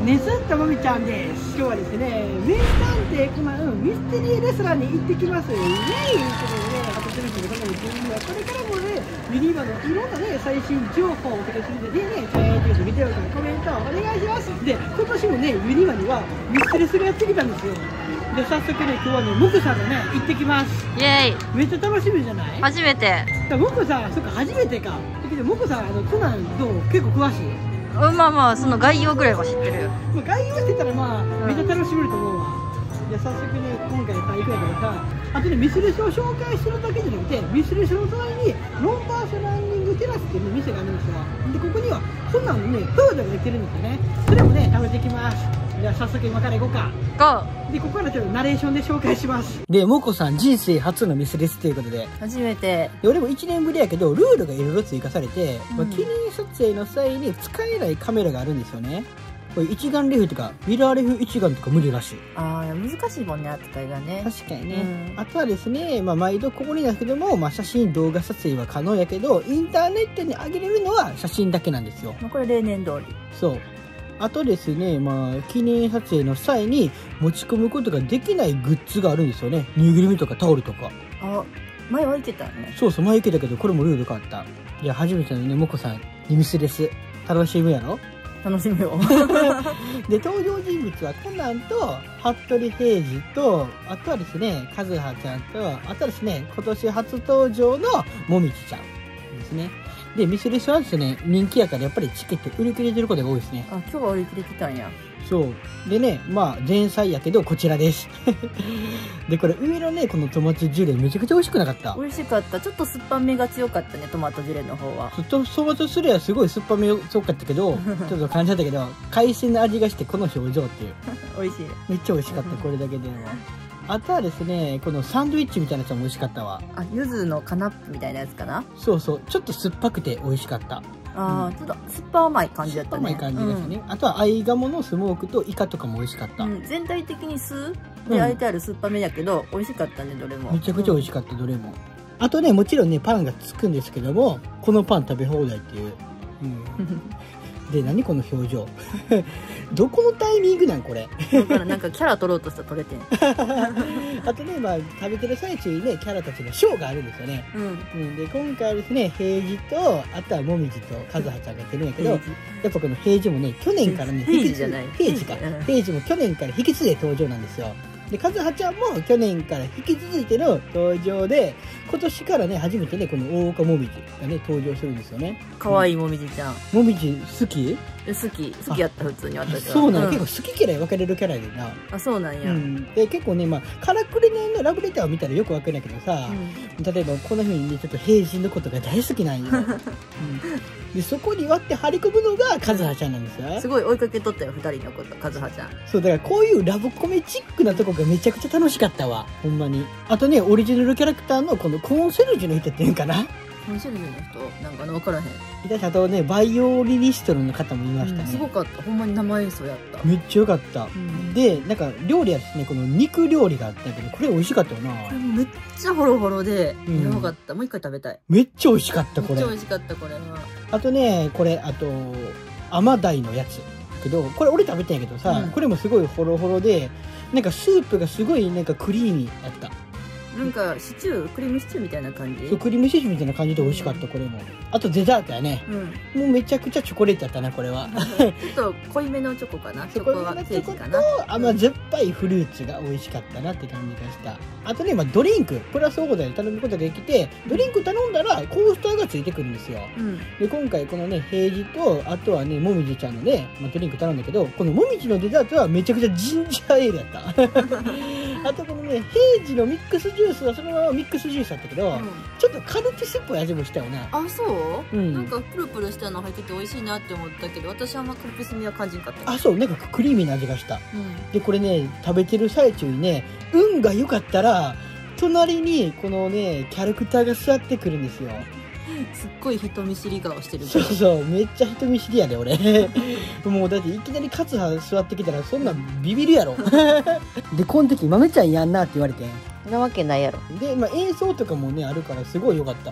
ねすったもみちゃんです。今日はですね、名探偵コナンミステリーレストランに行ってきます。イエーイということでね、私のこの12はこれからもね、ユニバのいろんなね、最新情報をお届けするのでね、チャンネル登録、ビデオとコメントお願いします。で、今年もね、ユニバにはミステレスがやってきたんですよ。で、早速ね、今日はね、モクさんがね、行ってきます。 イエーイ。 めっちゃ楽しみじゃない？ 初めて。 モクさん、そっか、初めてか。だけど、モクさん、コナンどう？結構詳しい？ まあまあ、その概要ぐらいは知ってるよ。 概要してたらまあ、めっちゃ楽しめると思うわ。じゃあ早速ね、今回さ、行くんやからさ、あとね、ミスレスを紹介するだけじゃなくて、ミスレスの隣にロンバースランニングテラスっていう、ね、店があるんですよ。で、ここにはそんなのね、フードが出てるんですよね。それもね、食べてきます。じゃあ早速今から行こうか。 ゴー。 で、ここからちょっとナレーションで紹介します。で、モコさん人生初のミスレスということで。 初めて。 で、俺も1年ぶりやけど、ルールがいろいろ追加されて、まあ、記念撮影の際に使えないカメラがあるんですよね。これ一眼レフとかミラーレフ一眼とか無理らしい。 ああ、難しいもんね、扱いがね。 確かにね。あとはですね、まあ毎度ここにだけども、まあ写真動画撮影は可能やけど、インターネットに上げれるのは写真だけなんですよ。 これ例年通り。 そう。あとですね、まあ記念撮影の際に持ち込むことができないグッズがあるんですよね。ぬいぐるみとかタオルとか。 あ、前はいけたね。 そうそう、前いけたけど、これもルール変わった。いや、初めてのね、モコさん、ミスレス。楽しみやろ？ 楽しみよ。 で、登場人物はコナンと服部平次と、あとはですね、和葉ちゃんと、あとはですね、今年初登場のもみじちゃんですね。で、ミスレスはですね、人気やからやっぱりチケット売り切れてることが多いですね。 あ、今日は売り切れてたんや。 そう。でね、まあ、前菜やけど、こちらです。で、これ、上のね、このトマトジュレ、めちゃくちゃ美味しくなかった？ 美味しかった。ちょっと酸っぱめが強かったね、トマトジュレの方は。 トマトジュレはすごい酸っぱめ強かったけど、ちょっと感じたけど、海鮮の味がして、この表情っていう。 美味しい。 めっちゃ美味しかった、これだけでも。あとはですね、このサンドイッチみたいなやつも美味しかったわ。 あ、柚子のカナップみたいなやつかな？ そうそう、ちょっと酸っぱくて美味しかった。 ああ、ちょっと酸っぱ甘い感じだったね。 酸っぱ甘い感じですね。あとは合鴨のスモークとイカとかも美味しかった。 全体的に酢であえてある酸っぱめだけど、美味しかったね、どれも。 めちゃくちゃ美味しかった、どれも。あとね、もちろんね、パンがつくんですけども、このパン食べ放題っていう。で、何この表情。どこのタイミングなんこれ。 だからなんかキャラ取ろうとしたら取れてん。 あとね、まあ、食べてる最中にね、キャラたちのショーがあるんですよね。で、今回はですね、平次と、あとはもみじと和葉ちゃんがやってるんやけど、やっぱこの平次もね、去年からね、 平次じゃない。 平次か。平次も去年から引き継いで登場なんですよ。で、和葉ちゃんも去年から引き続いての登場で、今年からね、初めてね、この大岡もみじがね、登場するんですよね。 可愛いもみじちゃん。 もみじ好き？ 好きやった、普通に私は。 そうなんや、結構好き嫌い分かれるキャラやでな。 あ、そうなんや。 で、結構ね、まあ、からくりのラブレターを見たらよく分かるんやけどさ、例えばこんな風にね、ちょっと平時のことが大好きなんよ。で、そこに割って張り込むのが和葉ちゃんなんですよ。 すごい追いかけとったよ、二人のこと、和葉ちゃん。 そう、だからこういうラブコメチックなとこがめちゃくちゃ楽しかったわ。ほんまに。あとね、オリジナルキャラクターのこのコーンセルジュの人っていうんかな？ コンシェルジュの人なんか分からへん。 あとね、バイオリニストの方もいましたね。 すごかった。ほんまに生演奏やった。 めっちゃよかった。で、なんか料理はですね、この肉料理があったけど、これ美味しかったよな。 これめっちゃホロホロで、やばかった。もう一回食べたい。 めっちゃ美味しかった、これ。 めっちゃ美味しかった、これは。 あとね、これ、あと、甘鯛のやつ。けど、これ俺食べたんやけどさ、これもすごいホロホロで、なんかスープがすごいなんかクリーミーだった。 なんかシチュー、クリームシチューみたいな感じ。 そう、クリームシチューみたいな感じで美味しかった、これも。あとデザートやね。もうめちゃくちゃチョコレートやったな、これは。 ちょっと濃いめのチョコかな。チョコはケーキかな。 甘酸っぱいフルーツが美味しかったなって感じがした。あとね、まあドリンク、プラスオーダーで頼むことができて、ドリンク頼んだらコースターがついてくるんですよ。で、今回このね、平次と、あとはね、もみじちゃんのね、まあ、ドリンク頼んだけど、このもみじのデザートはめちゃくちゃジンジャーエールやった。あとこのね、平次のミックスジュースはそのままミックスジュースだったけど、ちょっとカルピスっぽい味もしたよな。 あ、そう？なんかプルプルしたの入ってて美味しいなって思ったけど、私はあんまカルピス味は感じんかった。 あ、そう、なんかクリーミーな味がした。で、これね、食べてる最中にね、運が良かったら、隣にこのね、キャラクターが座ってくるんですよ。 すっごい人見知り顔してる。 そうそう、めっちゃ人見知りやで、俺。もうだっていきなりカツハ座ってきたらそんなんビビるやろ。で、この時豆ちゃんやんなって言われて。 なわけないやろ。 で、まあ、演奏とかもね、あるからすごい良かった。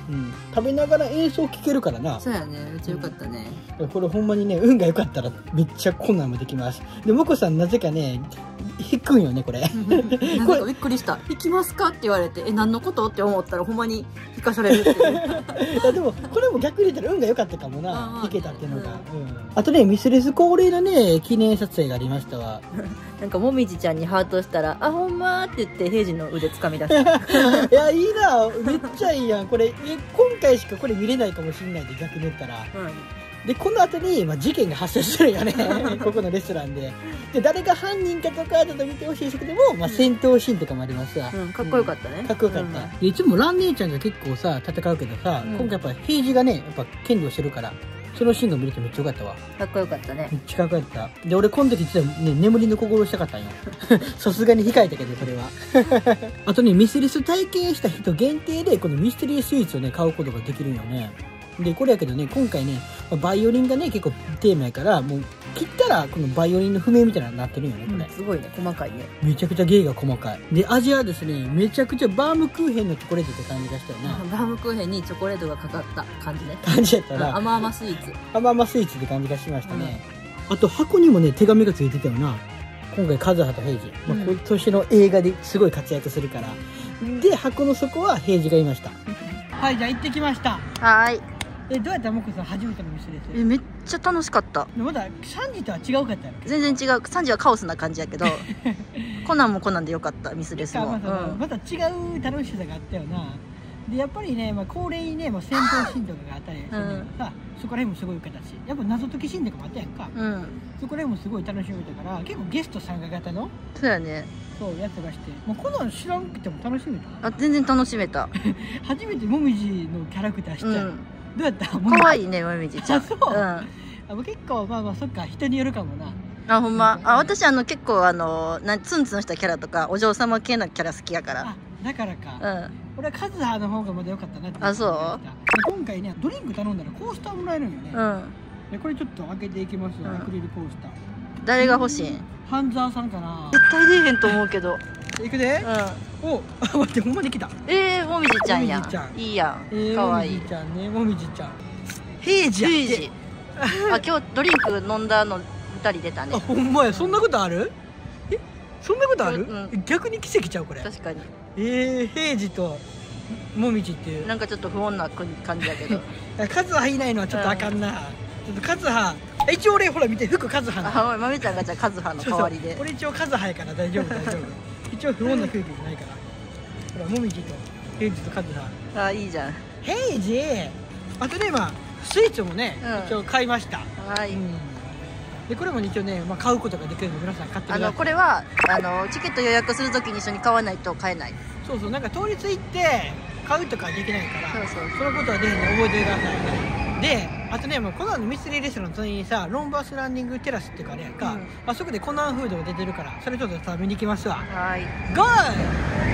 食べながら演奏聴けるからな。 そうやね、めっちゃよかったね。 これほんまにね、運が良かったらめっちゃこんなんもできます。でもこさんなぜかね弾くんよねこれ。 なんかびっくりした。弾きますかって言われて、何のことって思ったらほんまに弾かされるっていう。 いやでもこれも逆に言ったら運が良かったかもな、弾けたっていうのが。あとね、ミスレス恒例のね記念撮影がありましたわ。 なんかもみじちゃんにハートしたら「あほんま」って言って平次の腕掴み出した。 いやいいな、めっちゃいいやんこれ。今回しかこれ見れないかもしれないで、逆に言ったら。でこの後に、事件が発生するよね。ここのレストランで。で誰が犯人かとかちょっと見てほしいですけども、戦闘シーンとかもありますわ。 かっこよかったね。 かっこよかった。でいつも蘭姉ちゃんが結構さ戦うけどさ、今回やっぱ平次がねやっぱ剣道してるから、そのシーンが見れてめっちゃよかったわ。 かっこよかったね。 めっちゃかっこよかった。で俺この時実はね眠りの心をしたかったんよ。さすがに控えたけどそれは。あとね、ミスレス体験した人限定でこのミステリースイーツをね買うことができるんよね。でこれやけどね、今回ねバイオリンがね結構テーマやから、もう切ったらこのバイオリンの譜面みたいなのになってるんよねこれ。 すごいね、細かいね。 めちゃくちゃ芸が細かい。で味はですね、めちゃくちゃバームクーヘンのチョコレートって感じがしたよな。 バームクーヘンにチョコレートがかかった感じね。 感じやったら甘々スイーツ。 甘々スイーツって感じがしましたね。あと箱にもね手紙がついてたよな。今回カズハとヘイジ、今年の映画ですごい活躍するから。で箱の底はヘイジがいました。はい、じゃあ行ってきました。 はい。 どうやったらもこさん初めてのミスレス？ めっちゃ楽しかった。 まだ3時とは違うかったよ。 全然違う。3時はカオスな感じやけどコナンもコナンでよかった。ミスレスもまた違う楽しさがあったよな。でやっぱりね、恒例にね戦闘シーンとかがあったりするんだけどさ、そこら辺もすごい良かったし、やっぱ謎解きシーンとかもあったやんか。そこら辺もすごい楽しめたから、結構ゲスト参加型のそうやね、 そうやつがして、コナン知らんくても楽しめた。 あ、全然楽しめた。 初めてもみじのキャラクターしたよ。どうやった？ 可愛いね、もみじちゃん。 そう。結構そっか、人によるかもな。 あ、ほんま。私結構ツンツンしたキャラとかお嬢様系なキャラ好きやから。 だからか。俺はカズハの方がまだ良かったなって。 あ、そう。 今回ねドリンク頼んだらコースターもらえるんよね。でこれちょっと開けていきますよ。アクリルコースター。 誰が欲しいん？ 半沢さんかな。 絶対出えへんと思うけど。 いくで。お、待って、ほんまに来た。 もみじちゃんや。いいやん。可愛い。 もみじちゃんね、もみじちゃん。ヘイジやって。 あ、今日ドリンク飲んだの2人出たね。 あ、ほんまや、そんなことある？そんなことある？逆に奇跡ちゃうこれ。 確かに。 ヘイジともみじっていう。 なんかちょっと不穏な感じだけど。 カズハいないのはちょっとあかんな。ちょっとカズハ。一応俺ほら見て、服カズハ。 あ、まめちゃんがじゃあカズハの代わりで。 俺一応カズハやから大丈夫大丈夫。一応不穏な空気じゃないから。ほらもみじとヘイジとカズハ。 あ、いいじゃん。 ヘイジ。あとねスイーツもね一応買いました。 はい。 でこれも一応ね買うことができるので皆さん買ってください。 これはチケット予約するときに一緒に買わないと買えない。 そうそう、なんか当日行って買うとかできないから、 そのことはぜひね覚えてください。であとねコナンのミステリーレストランの隣にさロンバースランディングテラスっていうかあれやんか、あそこでコナンフードが出てるから、それちょっと食べに行きますわ。 はい、 ゴー。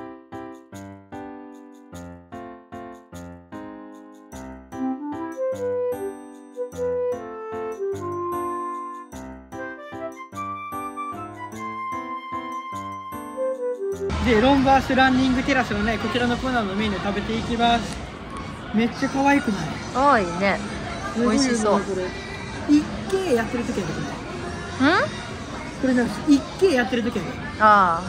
でロンバースランディングテラスのねこちらのコナンのメニュー食べていきます。めっちゃ可愛くない？ 可愛いね。美味しそう。 一軒やってる時やでこれ。これなんです一軒やってる時やで。 あ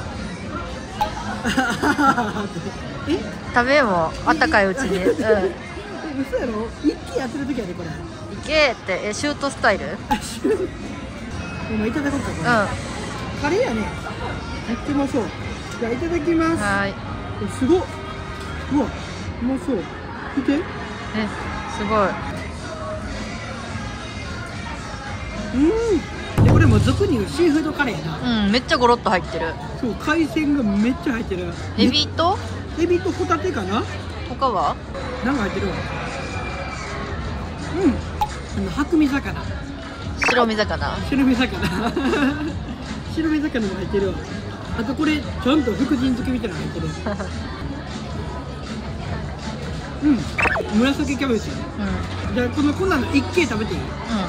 あ。食べもあったかいうちに。嘘やろ？一軒やってる時やでこれ。 一軒ってシュートスタイル？ 今いただこうか。カレーやね。やってみましょう。じゃあいただきます。 はい。 すごっ。うわ、うまそう。見て。 すごい。 でこれも俗に言うシーフードカレーな。 めっちゃゴロッと入ってる。 そう、海鮮がめっちゃ入ってる。 エビとホタテかな。 他は？ なんか入ってるわ。白身魚。 白身魚。 白身魚。白身魚も入ってるわ。あとこれちゃんと福神漬けみたいなの入ってる。紫キャベツ。じゃあこのコナンの一軒食べていい？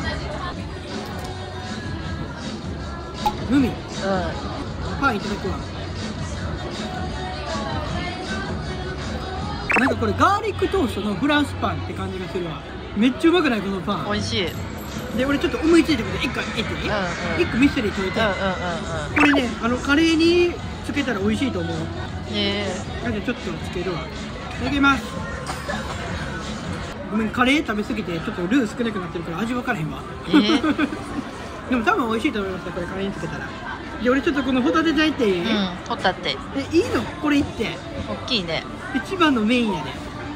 グミ。パンいただくわ。 なんかこれガーリックトーストのフランスパンって感じがするわ。めっちゃうまくないこのパン。 美味しい。 で俺ちょっと思いついたこと1個言っていい？1個ミステリー解いて。これねカレーにつけたら美味しいと思う。なんでちょっとつけるわ。いただきます。ごめん、カレー食べ過ぎてちょっとルー少なくなってるから味分からへんわ。でも多分美味しいと思いますよ、これカレーにつけたら。で俺ちょっとこのホタテ焼いていい？ ホタテ。 いいの？これいって。 大きいね。 一番のメインやで。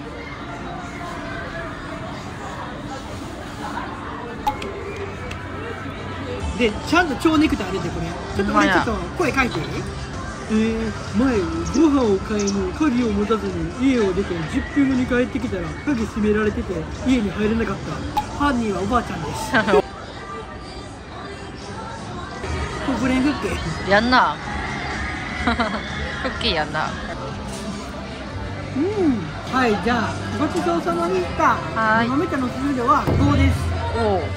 でちゃんと蝶ネクタイあるでこれ。ちょっと俺ちょっと声書いていい？前ご飯を買いに鍵を持たずに家を出て10分後に帰ってきたら鍵閉められてて家に入れなかった。犯人はおばあちゃんです。国連フッケやんな。クッキーやんな。 はい、じゃあごちそうさまでした。豆茶のすすめは5です。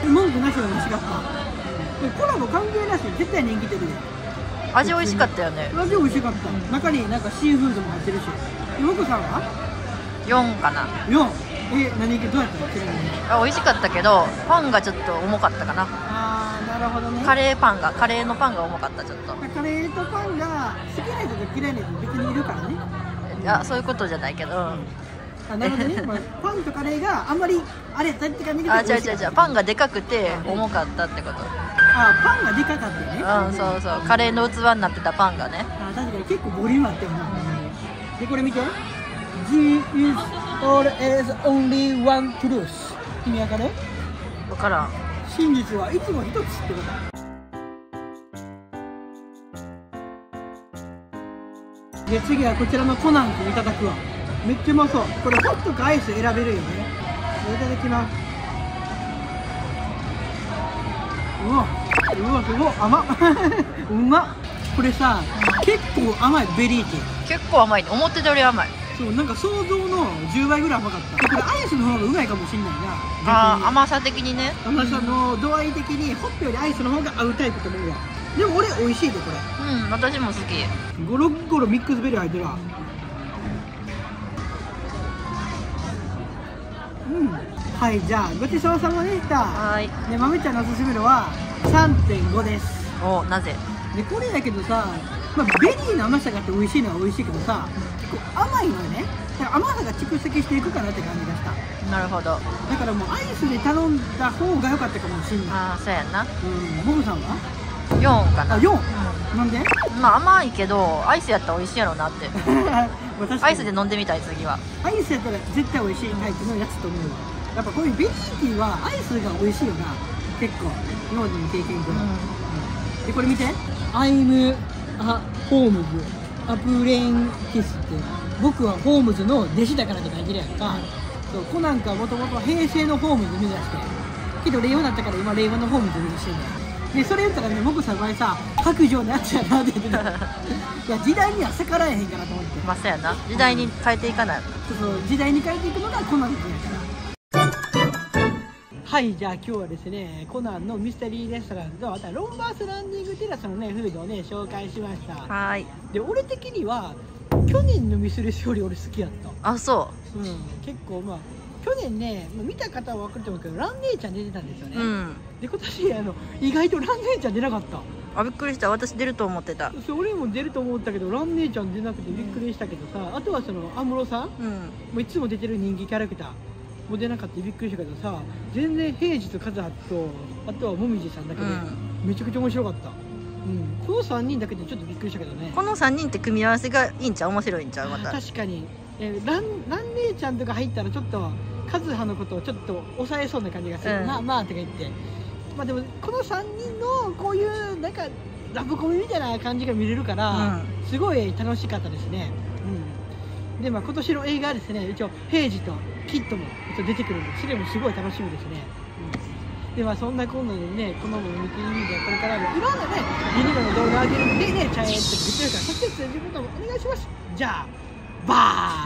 文句なしが美味しかった。コラボ関係なし絶対人気出るよ。 味美味しかったよね。 味美味しかった。中になんかシーフードも入ってるし。よこさんは 4かな。 4。何どうやったの？ちなみに。 美味しかったけどパンがちょっと重かったかな。 なるほどね。 カレーのパンが重かったちょっと。 カレーとパンが好きな人と嫌いな人別にいるからね。 いやそういうことじゃないけど。 なるほどね。パンとカレーがあんまりあれだって感じが。 違うパンがでかくて重かったってこと。 パンがでかかったよね。 そうそうカレーの器になってたパンがね。 確かに結構ボリュームあったよな。でこれ見て。G is always only one truth。意味わかる？ わからん。 真実はいつも一つってこと。で次はこちらのコナン君いただくわ。めっちゃうまそう。これホットかアイス選べるよね。いただきます。うわすごい甘っ。うまっ。これさ、結構甘いベリーティー。 結構甘いね。思ってたより甘い。 そうなんか想像の10倍ぐらい甘かった。これアイスの方がうまいかもしれないな。 甘さ的にね。 甘さの度合い的にホットよりアイスの方が合うタイプと思うわ。でも俺美味しいでこれ。 私も好き。 ゴロゴロミックスベリー入ってるわ。はい、じゃあごちそうさまでした。で豆ちゃんのおすすめのは 3.5 です。 なぜ？ でこれだけどさ、ベリーの甘さがあって美味しいのは美味しいけどさ、結構甘いのよね。だから甘さが蓄積していくかなって感じがした。 なるほど。 だからもうアイスで頼んだ方が良かったかもしれない。 そうやな。 ボブさんは 4かな。 4。なんで？ 甘いけどアイスやったら美味しいやろうなって。アイスで飲んでみたい次は。アイスやったら絶対美味しいタイプのやつと思うわ。やっぱこういうベリーティーはアイスが美味しいよな。結構今までの経験から。でこれ見て。I'm a Holmes apprentice って僕はホームズの弟子だからって書いてるやんか。そうコナンかもともと平成のホームズ目指してけど令和だったから今令和のホームズ目指してるんだよ。でそれ言ったらね僕さ前さ白状のやつやなって言ってた。いや時代には逆らえへんかなと思って。 そうやな。時代に変えていかない。 そう時代に変えていくのがコナン君やから。はい、じゃあ今日はですねコナンのミステリーレストランとあとはロンバースランディングテラスのねフードをね紹介しました。で俺的には去年のミスレスより俺好きやった。 そう。 結構去年ね見た方は分かると思うけどラン姉ちゃん出てたんですよね。で今年意外とラン姉ちゃん出なかった。 びっくりした。私出ると思ってた。 俺も出ると思ったけどラン姉ちゃん出なくてびっくりしたけどさ、あとはその安室さん、もういつも出てる人気キャラクターも出なかったびっくりしたけどさ、全然平次と和葉とあとはもみじさんだけでめちゃくちゃ面白かった。この3人だけでちょっとびっくりしたけどね。 この3人って組み合わせがいいんちゃう？面白いんちゃう？また確かにラン姉ちゃんとか入ったらちょっと和葉のことをちょっと抑えそうな感じがする。まあとか言って、でもこの3人のこういうなんかラブコメみたいな感じが見れるから、すごい楽しかったですね。で今年の映画はですね一応平次とキッドも出てくるんでそれもすごい楽しみですね。でそんなこんなでねこの見ていいんでこれからもいろんなねユニバの動画上げるんでねチャンネルって言ってるからそして自分ともお願いします。じゃあバーイ。